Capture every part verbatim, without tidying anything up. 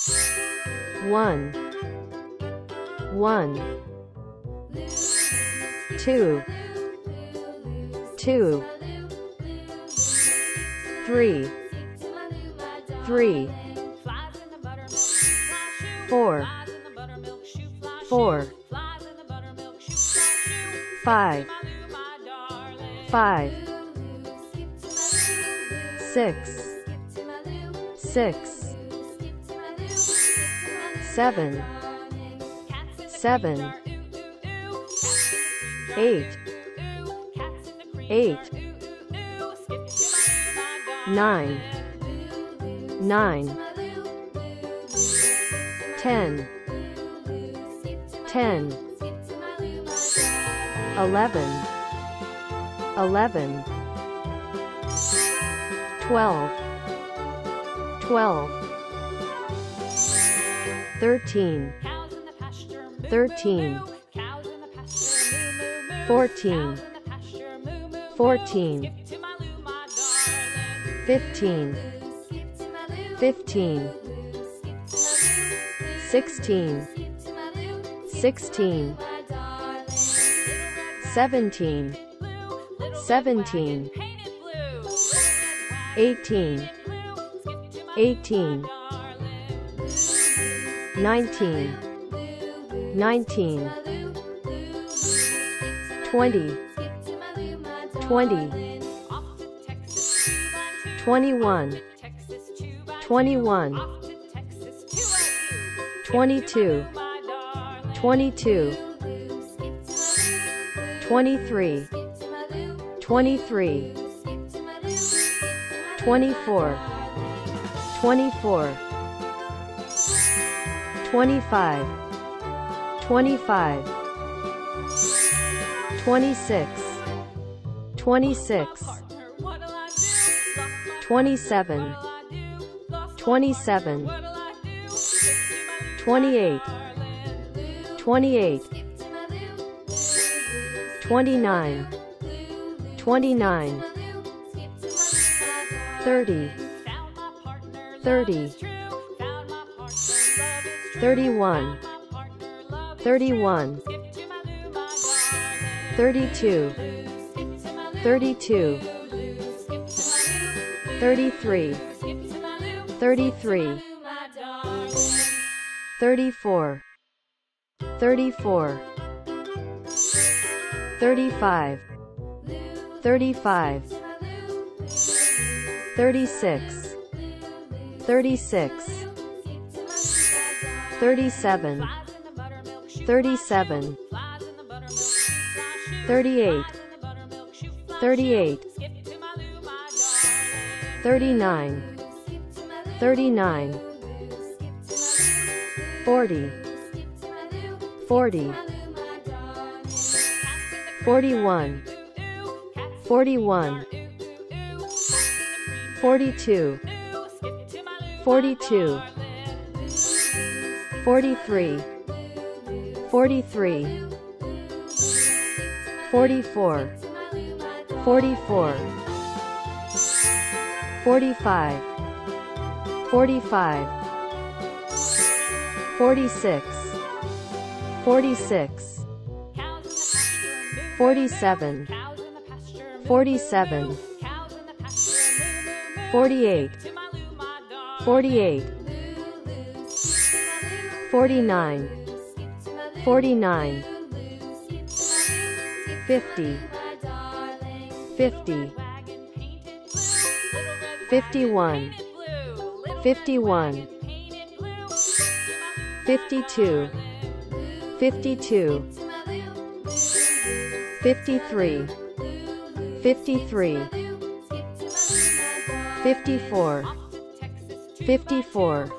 one, one, two, two, three, three, four, four, five, five, six, six, seven, seven, eight, eight, nine, nine, ten, ten, eleven, eleven, twelve, twelve, thirteen, thirteen, fourteen, fourteen, fifteen, fifteen, sixteen, sixteen, seventeen, seventeen, eighteen, eighteen, nineteen, nineteen, twenty, twenty, twenty-one, twenty-one, twenty-two, twenty-two, twenty-three, twenty-three, twenty-four, twenty-four, twenty-five, twenty-five, twenty-six, twenty-six, twenty-seven, twenty-seven, twenty-eight, twenty-eight, twenty-nine, twenty-nine, thirty, thirty, thirty-one, thirty-one, thirty-two, thirty-two, thirty-three, thirty-three, thirty-four, thirty-four, thirty-five, thirty-five, thirty-six, thirty-six, thirty-seven, thirty-seven, thirty-eight, thirty-eight, thirty-nine, thirty-nine, forty, forty, forty-one, forty-one, forty-two, forty-two, forty-three, forty-three, forty-four, forty-four, forty-five, forty-five, forty-six, forty-six, forty-seven, forty-seven, forty-eight, forty-eight, forty-nine, forty-nine, fifty, fifty, fifty-one, fifty-one, fifty-two, fifty-two, fifty-three, fifty-three, fifty-four, fifty-four,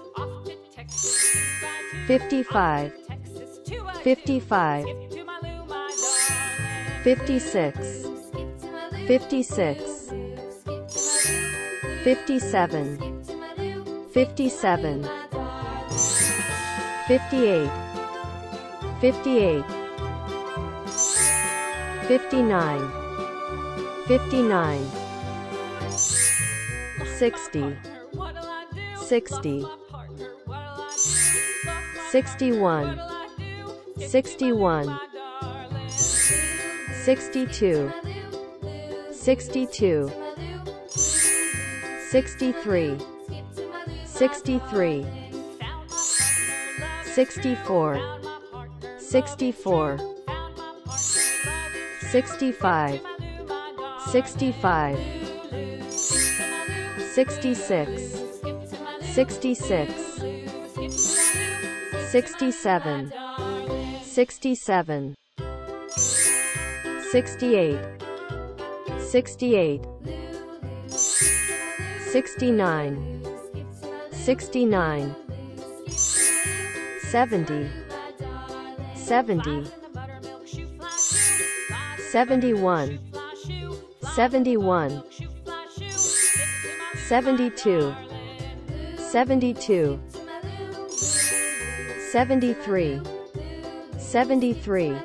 fifty-five, fifty-five, fifty-six, fifty-six, fifty-seven, fifty-seven, fifty-eight, fifty-eight, fifty-nine, fifty-nine, sixty, sixty, sixty-one, sixty-one, sixty-two, sixty-two, sixty-three, sixty-three, sixty-four, sixty-four, sixty-five, sixty-five, sixty-six, sixty-six, sixty-seven, sixty-seven, sixty-eight, sixty-eight, sixty-nine, sixty-nine, seventy, seventy, seventy-one, seventy-one, seventy-two, seventy-two, seventy-three, seventy-three,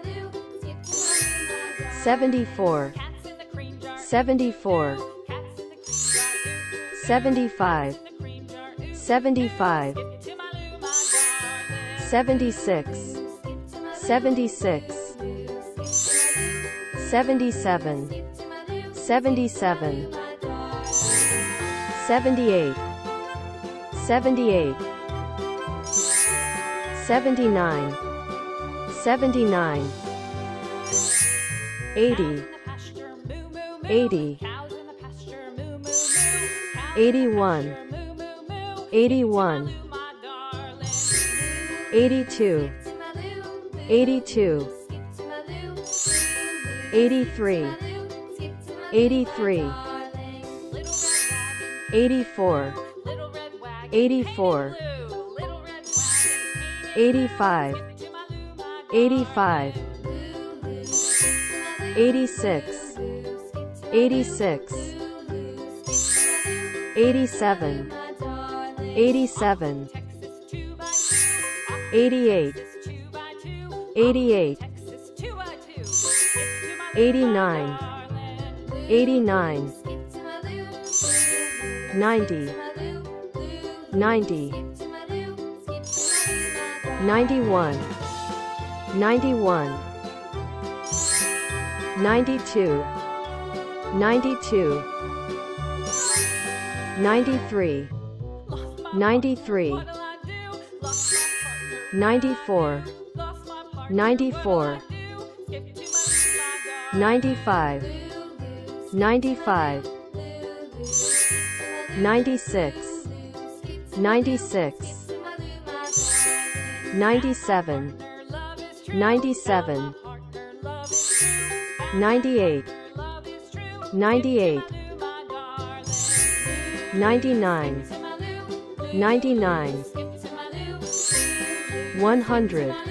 seventy-four, seventy-four, seventy-five, seventy-five, seventy-six, seventy-six, seventy-seven, seventy-seven, seventy-eight, seventy-eight, seventy-nine, seventy-nine, eighty, eighty, eighty-one, eighty-one, eighty-two, eighty-two, eighty-three, eighty-three, eighty-four, eighty-four, eighty-five, eighty-five, eighty-six, eighty-six, eighty-seven, eighty-seven, eighty-eight, eighty-eight, eighty-nine, eighty-nine, ninety, ninety, ninety-one, ninety-one, ninety-two, ninety-two, ninety-three, ninety-three, ninety-four, ninety-four, ninety-five, ninety-five, ninety-six, ninety-six, ninety-seven, ninety-seven, ninety-eight, ninety-eight, ninety-nine, ninety-nine, one hundred.